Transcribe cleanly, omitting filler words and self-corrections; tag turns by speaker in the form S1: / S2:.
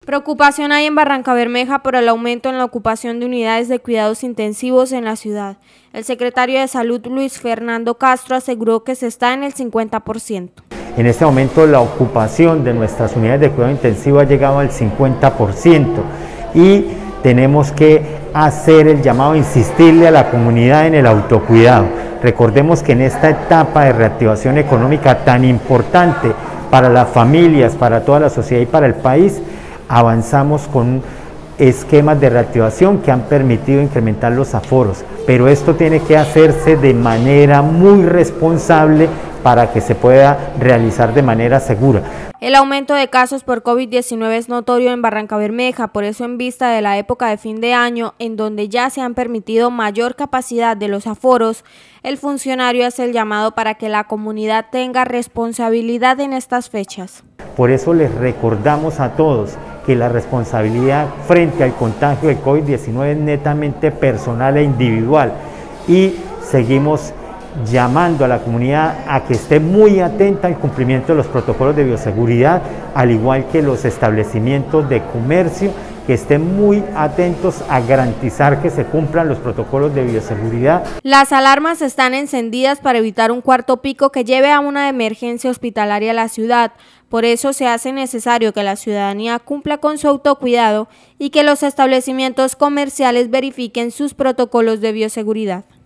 S1: Preocupación hay en Barrancabermeja por el aumento en la ocupación de unidades de cuidados intensivos en la ciudad. El secretario de Salud, Luis Fernando Castro, aseguró que se está en el 50%.
S2: En este momento la ocupación de nuestras unidades de cuidado intensivo ha llegado al 50% y tenemos que hacer el llamado, insistirle a la comunidad en el autocuidado. Recordemos que en esta etapa de reactivación económica tan importante para las familias, para toda la sociedad y para el país, avanzamos con esquemas de reactivación que han permitido incrementar los aforos, pero esto tiene que hacerse de manera muy responsable para que se pueda realizar de manera segura.
S1: El aumento de casos por COVID-19 es notorio en Barrancabermeja, por eso en vista de la época de fin de año, en donde ya se han permitido mayor capacidad de los aforos, el funcionario hace el llamado para que la comunidad tenga responsabilidad en estas fechas.
S2: Por eso les recordamos a todos que la responsabilidad frente al contagio del COVID-19 es netamente personal e individual y seguimos llamando a la comunidad a que esté muy atenta al cumplimiento de los protocolos de bioseguridad, al igual que los establecimientos de comercio, que estén muy atentos a garantizar que se cumplan los protocolos de bioseguridad.
S1: Las alarmas están encendidas para evitar un cuarto pico que lleve a una emergencia hospitalaria a la ciudad. Por eso se hace necesario que la ciudadanía cumpla con su autocuidado y que los establecimientos comerciales verifiquen sus protocolos de bioseguridad.